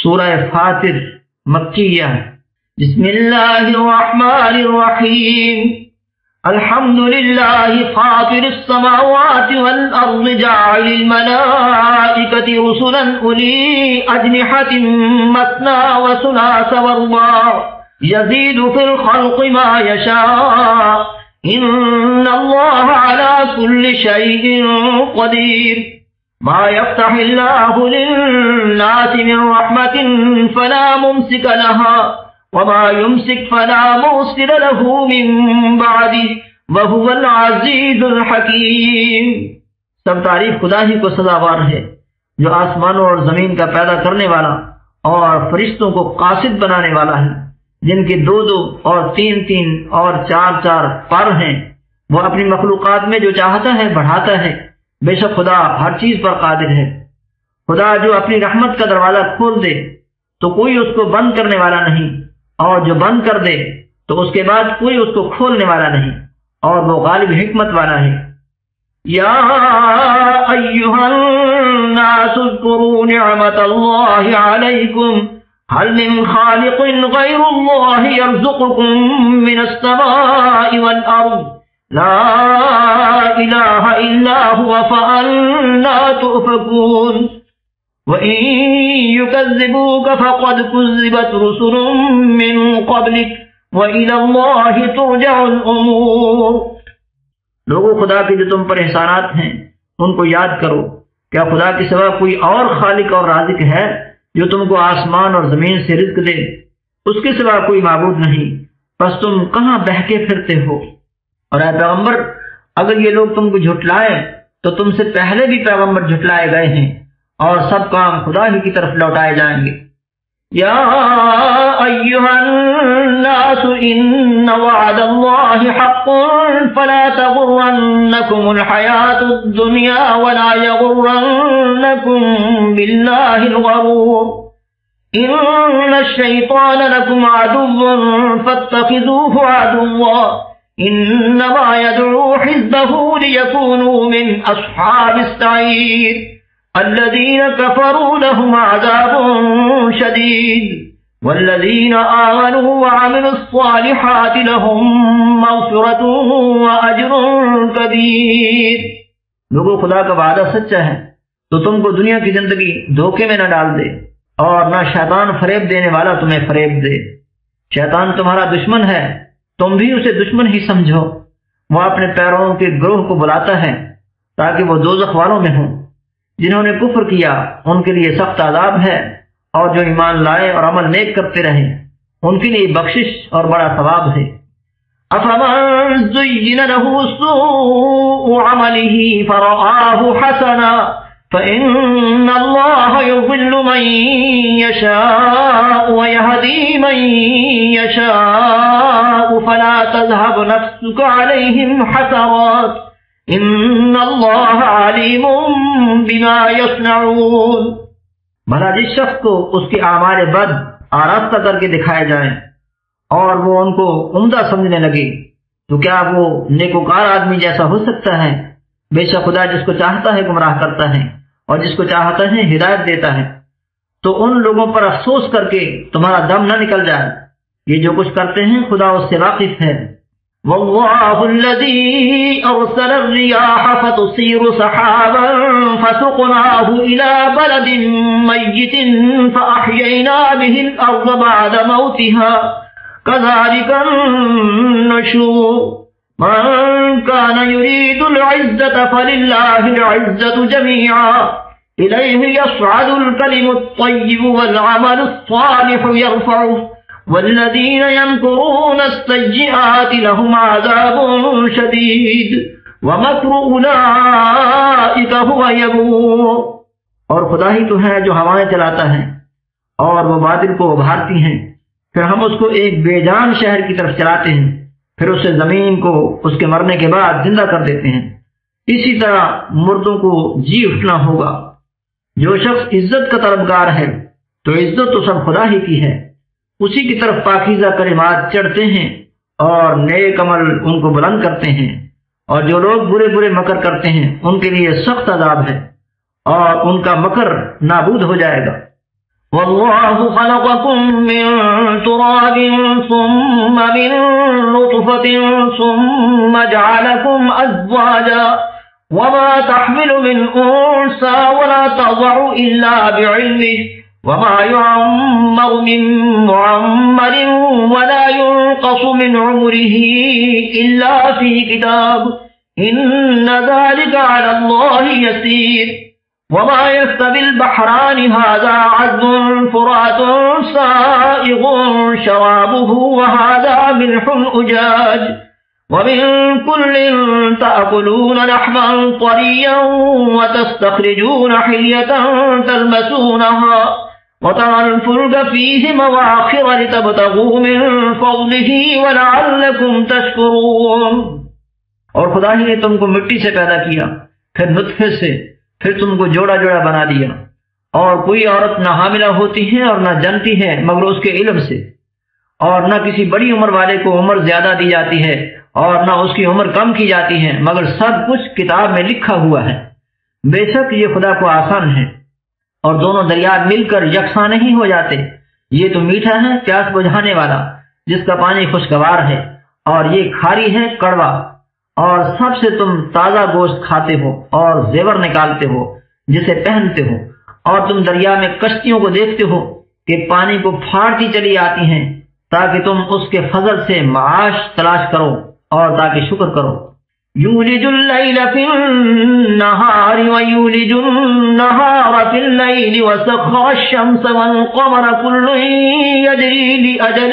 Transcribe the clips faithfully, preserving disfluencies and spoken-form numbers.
سورہ فاطر مکیہ۔ بسم اللہ الرحمن الرحیم۔ الحمد للہ فاطر السماوات والارض جاعل الملائکۃ رسلا اولی اجنحۃ مثنی وثلاث ورباع یزید فی الخلق ما یشاء ان اللہ علی کل شیء قدیر۔ ما يفتح الله للناس من رحمة فلا ممسك لها وما يمسك فلا مرسل له من بعده وهو العزيز الحكيم۔ سب تعریف خدا ہی کو سزاوار ہے جو آسمانوں اور زمین کا پیدا کرنے والا اور فرشتوں کو قاصد بنانے والا ہے، جن کے دو دو اور تین تین اور چار چار پر ہیں۔ وہ اپنی مخلوقات میں جو چاہتا ہے بڑھاتا ہے، بے شک خدا ہر چیز پر قادر ہے۔ خدا جو اپنی رحمت کا دروازہ کھول دے تو کوئی اس کو بند کرنے والا نہیں، اور جو بند کر دے تو اس کے بعد کوئی اس کو کھولنے والا نہیں، اور وہ غالب حکمت والا ہے۔ یا ایھا الناس اذکروا نعمت اللہ علیکم هل من خالق غیر اللہ یرزقکم من السماء والارض لا الہ الا هو فأنا تؤفکون۔ وَإِن يُكَذِّبُوكَ فَقَدْ كُذِّبَتْ رُسُلٌ مِّن قَبْلِكَ وَإِلَى اللَّهِ تُرْجَعُ الْأُمُورُ۔ لوگوں، خدا کے جو تم پر احسانات ہیں ان کو یاد کرو۔ کیا خدا کے سوا کوئی اور خالق اور رازق ہے جو تم کو آسمان اور زمین سے رزق دے؟ اس کے سوا کوئی معبود نہیں، پس تم کہاں بہکے پھرتے ہو؟ اور اے پیغمبر، اگر یہ لوگ تم کو جھٹلائیں تو تم سے پہلے بھی پیغمبر جھٹلائے گئے ہیں، اور سب کام خدا ہی کی طرف لوٹائے جائیں گے۔ یا ایھا الناس ان وعد اللہ حق فلا تغرنکم الحیاۃ الدنیا ولا یغرنکم باللہ الغرور۔ ان الشیطان لکم عدو فاتخذوه عدوا انما يدعو حزبه ليكونوا من اصحاب السعير الذين كفروا لهم عذاب شديد والذين آمنوا وعملوا الصالحات لهم مغفرة وأجر كبير۔ لوگوں، خدا کا وعدہ سچا ہے تو تم کو دنیا کی زندگی دھوکے میں نہ ڈال دے، اور نہ شیطان فریب دینے والا تمہیں فریب دے۔ شیطان تمہارا دشمن ہے، تم بھی اسے دشمن ہی سمجھو۔ وہ اپنے پیروں کے گروہ کو بلاتا ہے تاکہ وہ دوزخ والوں میں ہوں۔ جنہوں نے کفر کیا ان کے لیے سخت عذاب ہے، اور جو ایمان لائے اور عمل نیک کرتے رہے ان کے لیے بخشش اور بڑا ثواب ہے۔ افمن زین له سوء عمله فرآه حسنا فإن الله يضل من يشاء ويهدي من يشاء فلا تذهب نفسك عليهم حسرات ان اللہ علیم بما یصنعون۔ بھلا جس شخص کو اس کے اعمال بد آراستہ کر کے دکھائے جائیں اور وہ ان کو عمدہ سمجھنے لگے تو کیا وہ نیکوکار آدمی جیسا ہو سکتا ہے؟ بے شک خدا جس کو چاہتا ہے گمراہ کرتا ہے اور جس کو چاہتا ہے ہدایت دیتا ہے۔ تو ان لوگوں پر افسوس کر کے تمہارا دم نہ نکل جائے، یہ جو کچھ کرتے ہیں خدا اس سے واقف ہے۔ واللہ الذی ارسل الرياح فتصير سحابا فسقناه الى بلد میت فاحیینا به الارض بعد موتها كذلك النشور۔ من كان يريد العزة فلله العزة جميعا إليه يصعد الكلم الطيب والعمل الصالح يرفعه والذين يمكرون السيئات لهم عذاب شديد ومكر أولئك هو يبور۔ اور خدا ہی تو ہے جو ہوائیں چلاتا ہے اور وہ بادل کو ابھارتی ہیں، پھر ہم اس کو ایک بے جان شہر کی طرف چلاتے ہیں، پھر اسے زمین کو اس کے مرنے کے بعد زندہ کر دیتے ہیں۔ اسی طرح مردوں کو جی اٹھنا ہوگا۔ جو شخص عزت کا طلبگار ہے تو عزت تو سب خدا ہی کی ہے، اسی کی طرف پاکیزہ کلمات چڑھتے ہیں اور نیک عمل ان کو بلند کرتے ہیں، اور جو لوگ برے برے مکر کرتے ہیں ان کے لیے سخت عذاب ہے اور ان کا مکر نابود ہو جائے گا۔ والله خلقكم من تراب ثم من نطفة ثم جعلكم أزواجا وما تحمل من أنثى ولا تضع إلا بعلمه وما يعمر من معمر ولا ينقص من عمره إلا في كتاب إن ذلك على الله يسير وما يستوي البحران هذا عذب فرات سائغ شرابه وهذا ملح أجاج ومن كل تأكلون لحما طريا وتستخرجون حلية تلبسونها وترى الفلك فيه مواخر لتبتغوا من فضله ولعلكم تشكرون. اور خدا ہی نے تم کو مٹی سے پیدا کیا، پھر نطفے سے، پھر تم کو جوڑا جوڑا بنا دیا، اور کوئی عورت نہ حاملہ ہوتی ہے اور نہ جنتی ہے مگر اس کے علم سے، اور نہ کسی بڑی عمر والے کو عمر زیادہ دی جاتی ہے اور نہ اس کی عمر کم کی جاتی ہے مگر سب کچھ کتاب میں لکھا ہوا ہے. بے شک یہ خدا کو آسان ہے. اور دونوں دریا مل کر یکساں نہیں ہو جاتے. یہ تو میٹھا ہے پیاس بجھانے والا جس کا پانی خوشگوار ہے، اور یہ کھاری ہے کڑوا. اور سب سے تم تازہ گوشت کھاتے ہو اور زیور نکالتے ہو جسے پہنتے ہو. اور تم دریا میں کشتیوں کو دیکھتے ہو کہ پانی کو پھاڑتی چلی آتی ہیں تاکہ تم اس کے فضل سے معاش تلاش کرو اور تاکہ شکر کرو. یولج اللیل فی النہار ویولج النہار فی اللیل وسخر الشمس والقمر کل یجری لأجل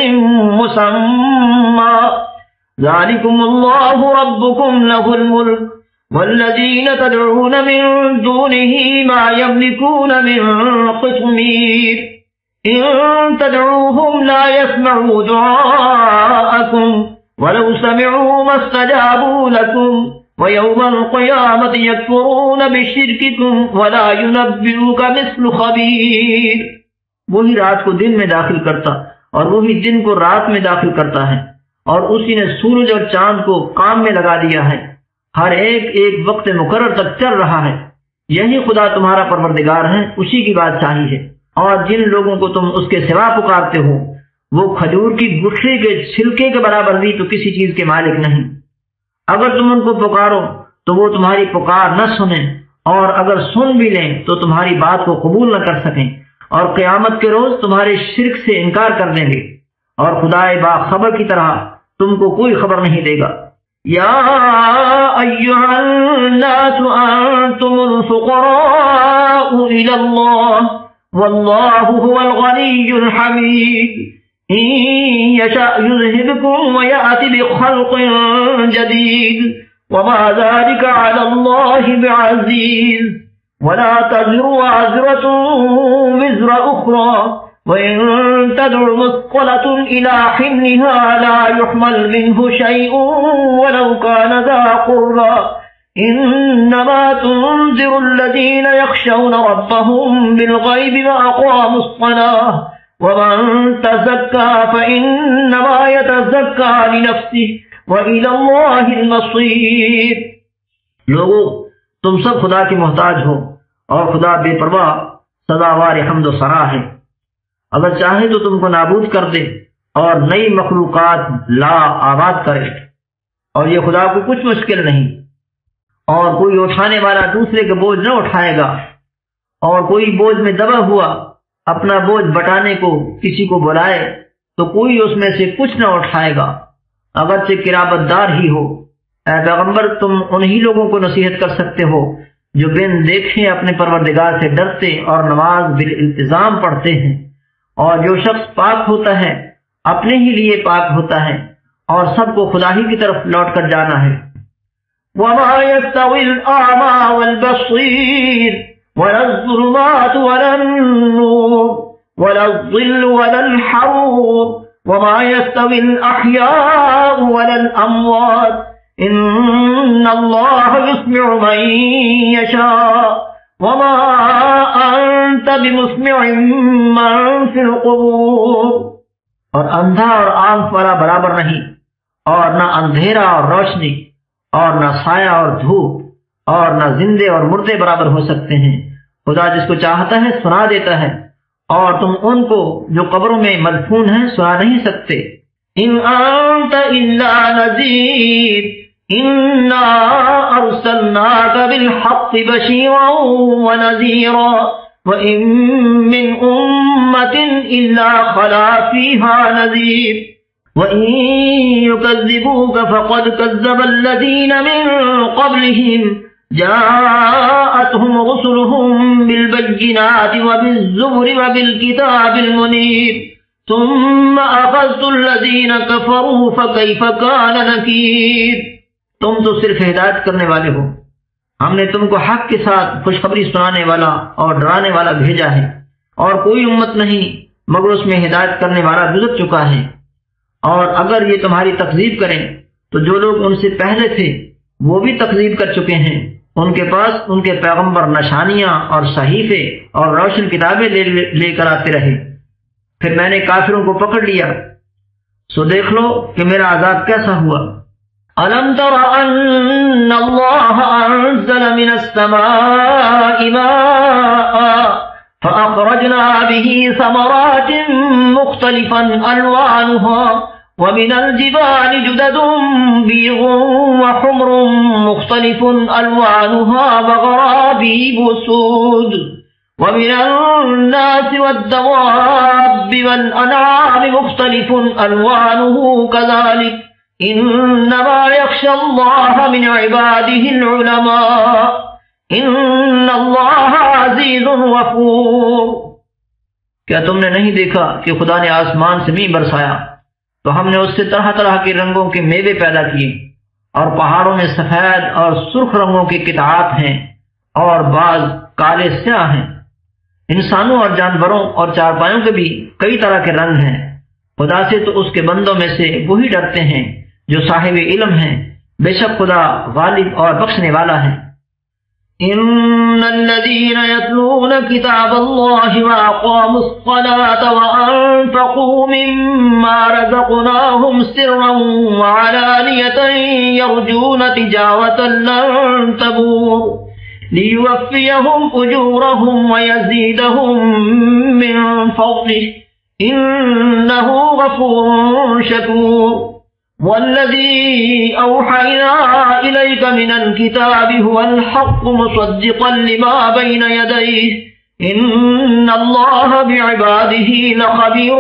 مسمى ذالکم اللہ ربکم لہ الملک والذین تدعون من دونه ما یملکون من قطمیر ان تدعوهم لا يسمعوا دعاءکم وَلَوْ سَمِعُوا مَا اسْتَجَابُوا لَكُمْ وَيَوْمَ الْقِيَامَةِ يَكْفُرُونَ بِشِرْكِكُمْ وَلَا يُنَبِّئُكَ مِثْلُ خَبِيرٍ. وہی رات کو دن میں داخل کرتا اور وہی دن کو رات میں داخل کرتا ہے، اور اسی نے سورج اور چاند کو کام میں لگا دیا ہے، ہر ایک ایک وقت مقرر تک چل رہا ہے. یہی خدا تمہارا پروردگار ہے، اسی کی بادشاہی ہے. اور جن لوگوں کو تم اس کے سوا پکارتے ہو وہ کھجور کی گٹھلی کے چھلکے کے برابر بھی تو کسی چیز کے مالک نہیں. اگر تم ان کو پکارو تو وہ تمہاری پکار نہ سنیں، اور اگر سن بھی لیں تو تمہاری بات کو قبول نہ کر سکیں، اور قیامت کے روز تمہارے شرک سے انکار کر دیں گے. اور خدا باخبر کی طرح تم کو کوئی خبر نہیں دے گا. یا ایھا الناس انتم الفقراء الی اللہ واللہ هو الغنی الحمید إن يشأ يذهبكم ويأتي بخلق جديد وما ذلك على الله بعزيز ولا تزر وازرة وزر أخرى وإن تدع مثقلة إلى حملها لا يحمل منه شيء ولو كان ذا قربى إنما تنذر الذين يخشون ربهم بالغيب وأقاموا الصلاة وَمَن تَزَكَّى فَإِنَّمَا يَتَزَكَّى لِنَفْسِهِ وَإِلَى اللَّهِ الْمَصِيرُ. لوگو تم سب خدا کے محتاج ہو، اور خدا بے پرواہ سزاوار حمد و ثنا ہے. اگر چاہے تو تم کو نابود کر دے اور نئی مخلوقات لا آباد کرے، اور یہ خدا کو کچھ مشکل نہیں. اور کوئی اٹھانے والا دوسرے کا بوجھ نہ اٹھائے گا، اور کوئی بوجھ میں دبا ہوا اپنا بوجھ بٹانے کو کسی کو بلائے تو کوئی اس میں سے کچھ نہ اٹھائے گا اگرچہ قرابت دار ہی ہو. اے پیغمبر تم انہی لوگوں کو نصیحت کر سکتے ہو جو بن دیکھے اپنے پروردگار سے ڈرتے اور نماز بالالتزام پڑھتے ہیں. اور جو شخص پاک ہوتا ہے اپنے ہی لیے پاک ہوتا ہے، اور سب کو خدا ہی کی طرف لوٹ کر جانا ہے. وَمَا يَسْتَوِي الْأَعْمَى وَالْبَصِيرُ وَلَا الظُّلُمَاتُ وَلَا النُّورُ وَلَا الظِّلُّ وَلَا الْحَرُورُ وَمَا يَسْتَوِي الْأَحْيَاءُ وَلَا الْأَمْوَاتُ إِنَّ اللَّهَ يُسْمِعُ مَن يَشَاءُ وَمَا أَنتَ بِمُسْمِعٍ مَّن فِي الْقُبُورِ. اور اندھا اور آنکھ والا برابر نہیں، اور نہ اندھیرا اور روشنی، اور نہ سایہ اور دھوپ، اور نہ زندے اور مردے برابر ہو سکتے ہیں. خدا جس کو چاہتا ہے سنا دیتا ہے، اور تم ان کو جو قبروں میں مدفون ہیں سنا نہیں سکتے۔ ان انت الا نذیر انا ارسلناک بالحق بشیرا ونذیرا وان من امۃ الا خلا فیها نذیر وان یکذبوک فقد کذب الذین من قبلہم جاءتهم رسلهم بالبينات وبالزبر وبالكتاب المنير ثم أخذت الذين كفروا فكيف كان نكير۔ تم تو صرف ہدایت کرنے والے ہو، ہم نے تم کو حق کے ساتھ خوشخبری سنانے والا اور ڈرانے والا بھیجا ہے، اور کوئی امت نہیں مگر اس میں ہدایت کرنے والا گزر چکا ہے۔ اور اگر یہ تمہاری تکذیب کریں تو جو لوگ ان سے پہلے تھے وہ بھی تکذیب کر چکے ہیں، ان کے پاس ان کے پیغمبر نشانیاں اور صحیفے اور روشن کتابیں لے, لے کر آتے رہے، پھر میں نے کافروں کو پکڑ لیا، سو دیکھ لو کہ میرا عذاب کیسا ہوا۔ أَلَمْ تَرَ أَنَّ اللَّهَ أَنزَلَ مِنَ السَّمَاءِ مَاءً فَأَخْرَجْنَا بِهِ ثَمَرَاتٍ مُخْتَلِفًا أَلْوَانُهَا وَمِنَ الْجِبَالِ جُدَدٌ بِيضٌ وَحُمْرٌ مُخْتَلِفٌ أَلْوَانُهَا وَغَرَابِيبُ سُودٌ وَمِنَ النَّاسِ وَالدَّوَابِّ وَالْأَنْعَامِ مُخْتَلِفٌ أَلْوَانُهُ كَذَلِكَ إِنَّمَا يَخْشَى اللَّهَ مِنْ عِبَادِهِ الْعُلَمَاءُ إِنَّ اللَّهَ عَزِيزٌ غَفُورٌ۔ کیا تم نے نہیں دیکھا کہ خدا نے آسمان سے میںہ برسایا تو ہم نے اس سے طرح طرح کے رنگوں کے میوے پیدا کیے، اور پہاڑوں میں سفید اور سرخ رنگوں کے قطعات ہیں اور بعض کالے سیاہ ہیں۔ انسانوں اور جانوروں اور چارپائیوں کے بھی کئی طرح کے رنگ ہیں۔ خدا سے تو اس کے بندوں میں سے وہی ڈرتے ہیں جو صاحب علم ہیں، بے شک خدا غالب اور بخشنے والا ہے۔ ان الذين يتلون كتاب الله واقاموا الصلاه وانفقوا مما رزقناهم سرا وعلانيه يرجون تجاره لن تبور ليوفيهم اجورهم ويزيدهم من فضله انه غفور شكور۔ والذي أوحينا إليك من الكتاب هو الحق مصدقا لما بين يديه إن الله بعباده لخبير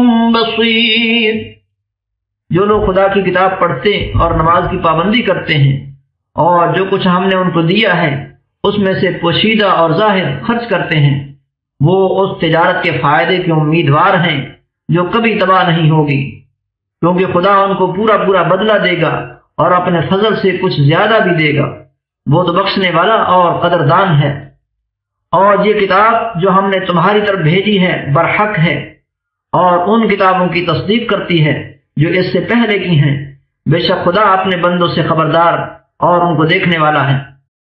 بصير۔ جو لوگ خدا کی کتاب پڑھتے اور نماز کی پابندی کرتے ہیں اور جو کچھ ہم نے ان کو دیا ہے اس میں سے پوشیدہ اور ظاہر خرچ کرتے ہیں، وہ اس تجارت کے فائدے کے امیدوار ہیں جو کبھی تباہ نہیں ہوگی، کیونکہ خدا ان کو پورا پورا بدلہ دے گا اور اپنے فضل سے کچھ زیادہ بھی دے گا، وہ تو بخشنے والا اور قدردان ہے۔ اور یہ کتاب جو ہم نے تمہاری طرف بھیجی ہے برحق ہے، اور ان کتابوں کی تصدیق کرتی ہے جو اس سے پہلے کی ہیں، بے شک خدا اپنے بندوں سے خبردار اور ان کو دیکھنے والا ہے۔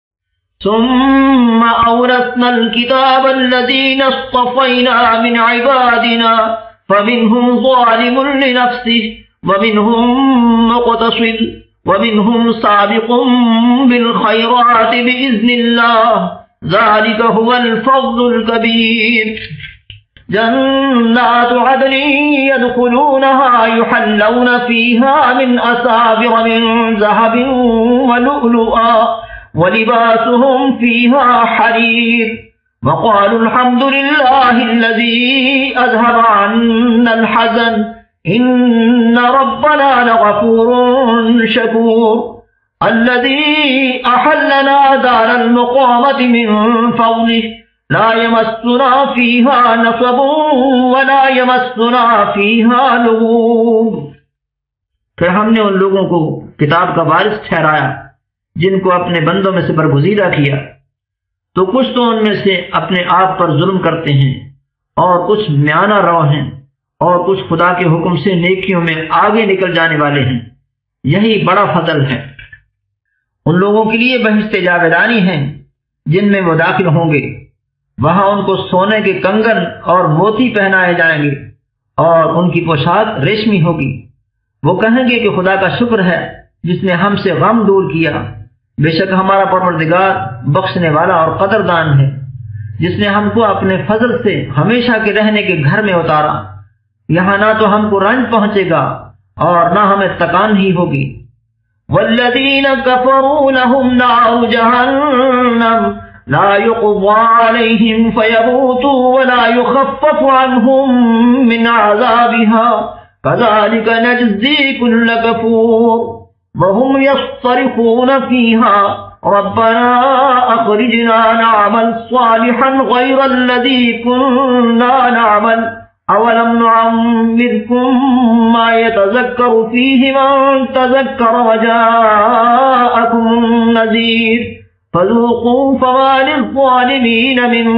ثم أورثنا الكتاب الذين اصطفينا من عبادنا فمنهم ظالم لنفسه ومنهم مقتصد ومنهم سابق بالخيرات بإذن الله ذلك هو الفضل الكبير۔ جنات عدن يدخلونها يحلون فيها من أساور من ذهب ولؤلؤا ولباسهم فيها حرير وقالوا الحمد لله الذي أذهب عنا الحزن إن ربنا لغفور شكور الذي أحلنا دار المقامة من فضله لا يمسنا فيها نصب ولا يمسنا فيها لغوب۔ پھر ہم نے ان لوگوں کو کتاب کا وارث ٹھہرایا جن کو اپنے بندوں میں سے برگزیدہ کیا، تو کچھ تو ان میں سے اپنے آپ پر ظلم کرتے ہیں اور کچھ میانہ رو ہیں اور کچھ خدا کے حکم سے نیکیوں میں آگے نکل جانے والے ہیں، یہی بڑا فضل ہے۔ ان لوگوں کے لیے بہشت جاویدانی ہیں جن میں وہ داخل ہوں گے، وہاں ان کو سونے کے کنگن اور موتی پہنائے جائیں گے اور ان کی پوشاک ریشمی ہوگی۔ وہ کہیں گے کہ خدا کا شکر ہے جس نے ہم سے غم دور کیا، بے شک ہمارا پروردگار بخشنے والا اور قدردان ہے۔ جس نے ہم کو اپنے فضل سے ہمیشہ کے رہنے کے گھر میں اتارا، یہاں نہ تو ہم کو رنج پہنچے گا اور نہ ہمیں تکان ہی ہوگی۔ والذین کفروا لهم نار جہنم لا يقضى عليهم فيموتوا ولا يخفف عنهم من عذابها كذلك نجزي كل كفور وهم يصطرخون فيها ربنا أخرجنا نعمل صالحا غير الذي كنا نعمل أولم نعمركم ما يتذكر فيه من تذكر وجاءكم النذير فذوقوا فما للظالمين من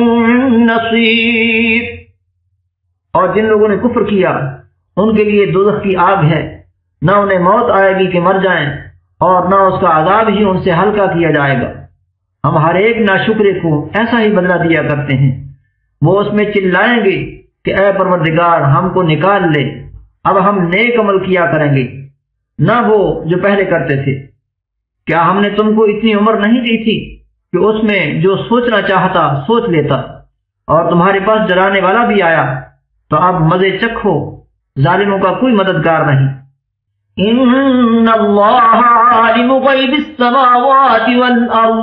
نصير۔ اور جن لوگوں نے کفر کیا ان کے لیے دوزخ کی آگ ہے، نہ انہیں موت آئے گی کہ مر جائیں اور نہ اس کا عذاب ہی ان سے ہلکا کیا جائے گا۔ ہم ہر ایک ناشکرے کو ایسا ہی بدلہ دیا کرتے ہیں۔ وہ اس میں چلائیں گے کہ اے پروردگار ہم کو نکال لے، اب ہم نیک عمل کیا کریں گے نہ وہ جو پہلے کرتے تھے۔ کیا ہم نے تم کو اتنی عمر نہیں دی تھی کہ اس میں جو سوچنا چاہتا سوچ لیتا، اور تمہارے پاس ڈرانے والا بھی آیا، تو اب مزے چکھو، ظالموں کا کوئی مددگار نہیں۔ ان اللہ عالم غیب السماوات والارض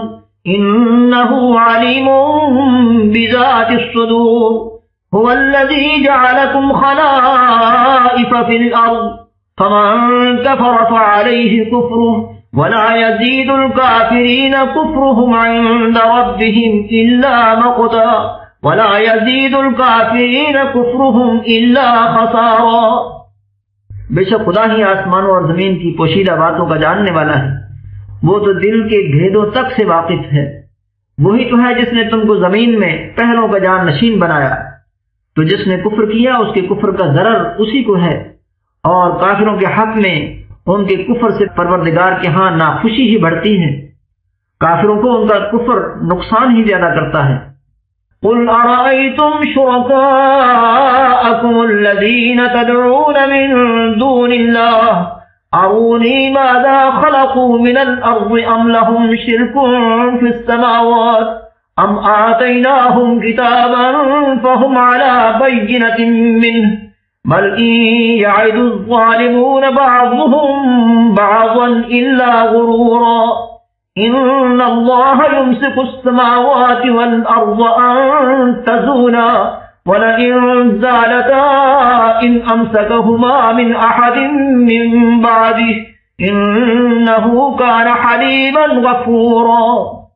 انه علیم بذات الصدور هو الذي جعلكم خلائف في الارض فمن كفر فعليه كفره ولا يزيد الكافرين كفرهم عند ربهم إلا مقتا ولا يزيد الكافرين كفرهم إلا خسارا۔ بے شک خدا ہی آسمانوں اور زمین کی پوشیدہ باتوں کا جاننے والا ہے، وہ تو دل کے بھیدوں تک سے واقف ہے۔ وہی تو ہے جس نے تم کو زمین میں پہلوں کا جان نشین بنایا، تو جس نے کفر کیا اس کے کفر کا ضرر اسی کو ہے، اور کافروں کے حق میں ان کے کفر سے پروردگار کے ہاں ناخوشی ہی بڑھتی ہے۔ کافروں کو ان کا کفر نقصان ہی زیادہ کرتا ہے۔ قل ارأيتم شركاءكم الذين تدعون من دون الله أروني ماذا خلقوا من الأرض أم لهم شرك في السماوات أم آتيناهم كتابا فهم على بينة منه بل إن يعد الظالمون بعضهم بعضا إلا غرورا إن الله يمسك السماوات والأرض أن تزولا ولئن زالتا إن أمسكهما من أحد من بعده إنه كان حليما غفورا۔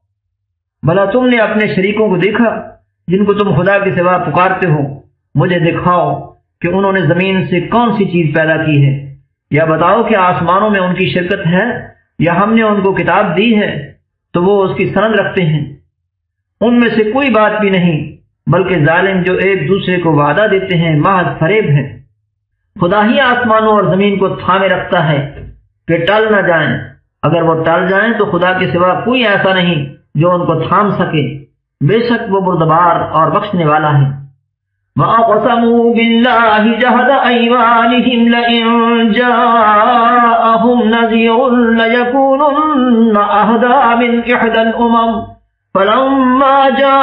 بھلا تم نے اپنے شریکوں کو دیکھا جن کو تم خدا کے سوا پکارتے ہو؟ مجھے دکھاؤ کہ انہوں نے زمین سے کون سی چیز پیدا کی ہے، یا بتاؤ کہ آسمانوں میں ان کی شرکت ہے، یا ہم نے ان کو کتاب دی ہے تو وہ اس کی سند رکھتے ہیں۔ ان میں سے کوئی بات بھی نہیں، بلکہ ظالم جو ایک دوسرے کو وعدہ دیتے ہیں محض فریب ہے۔ خدا ہی آسمانوں اور زمین کو تھامے رکھتا ہے کہ ٹل نہ جائیں، اگر وہ ٹل جائیں تو خدا کے سوا کوئی ایسا نہیں جو ان کو تھام سکے، بے شک وہ بردبار اور بخشنے والا ہے۔ وَأَقْسَمُوا بِاللَّهِ جَهْدَ أَيْمَانِهِمْ لَئِن جَاءَهُمْ نَذِيرٌ لَيَكُونُنَّ أَهْدَىٰ مِنْ إِحْدَى الْأُمَمِ فَلَمَّا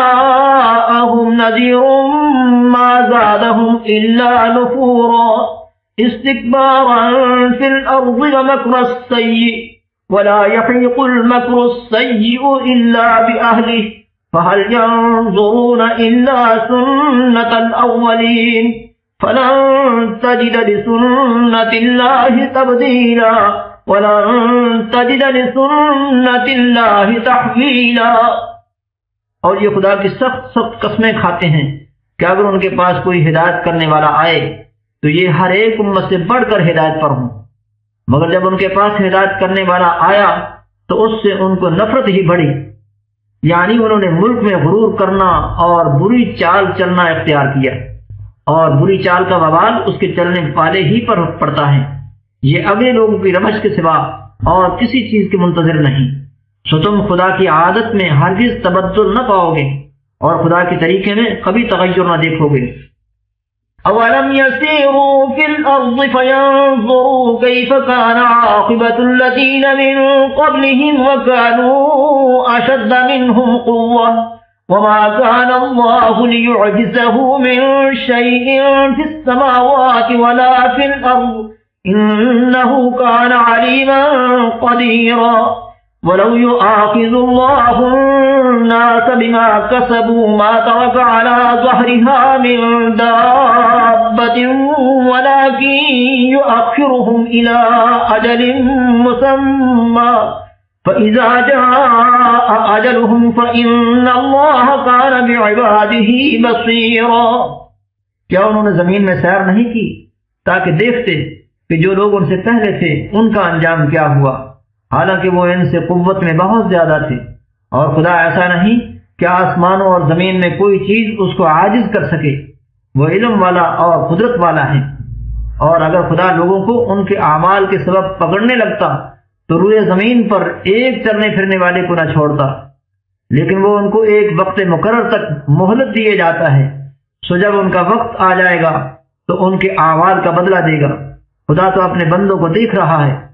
جَاءَهُمْ نَذِيرٌ مَّا زَادَهُمْ إِلَّا نُفُورًا اسْتِكْبَارًا فِي الْأَرْضِ وَمَكْرَ السَّيِّئِ وَلَا يَحِيقُ الْمَكْرُ السَّيِّئُ إِلَّا بِأَهْلِهِ فهل ينظرون إلا سنة الأولين فلن تجد لسنة الله تبديلا ولن تجد لسنة الله تحويلا۔ اور یہ خدا کی سخت سخت قسمیں کھاتے ہیں کہ اگر ان کے پاس کوئی ہدایت کرنے والا آئے تو یہ ہر ایک امت سے بڑھ کر ہدایت پر ہوں، مگر جب ان کے پاس ہدایت کرنے والا آیا تو اس سے ان کو نفرت ہی بڑھی، یعنی انہوں نے ملک میں غرور کرنا اور بری چال چلنا اختیار کیا، اور بری چال کا وبال اس کے چلنے والے ہی پر پڑتا ہے۔ یہ اگلے لوگوں کی روش کے سوا اور کسی چیز کے منتظر نہیں، سو تم خدا کی عادت میں ہرگز تبدل نہ پاؤ گے اور خدا کے طریقے میں کبھی تغیر نہ دیکھو گے۔ اولم يسيروا في الارض فينظروا كيف كان عاقبة الذين من قبلهم وكانوا اشد منهم قوة وما كان الله ليعجزه من شيء في السماوات ولا في الأرض إنه كان عليما قديرا ولو يؤاخذ الله الناس بما كسبوا ما ترك على ظهرها من دابة ولكن يؤخرهم إلى أجل مسمى فإذا جاء أجلهم فإن الله كان بعباده بصيرا۔ کیا انہوں نے زمین میں سیر نہیں کی تاکہ دیکھتے کہ جو لوگ ان سے پہلے تھے ان کا انجام کیا ہوا، حالانکہ وہ ان سے قوت میں بہت زیادہ تھے، اور خدا ایسا نہیں کہ آسمانوں اور زمین میں کوئی چیز اس کو عاجز کر سکے، وہ علم والا اور قدرت والا ہے۔ اور اگر خدا لوگوں کو ان کے اعمال کے سبب پکڑنے لگتا تو روئے زمین پر ایک چلنے پھرنے والے کو نہ چھوڑتا، لیکن وہ ان کو ایک وقت مقرر تک مہلت دیے جاتا ہے، سو جب ان کا وقت آ جائے گا تو ان کے اعمال کا بدلہ دے گا۔ خدا تو اپنے بندوں کو دیکھ رہا ہے۔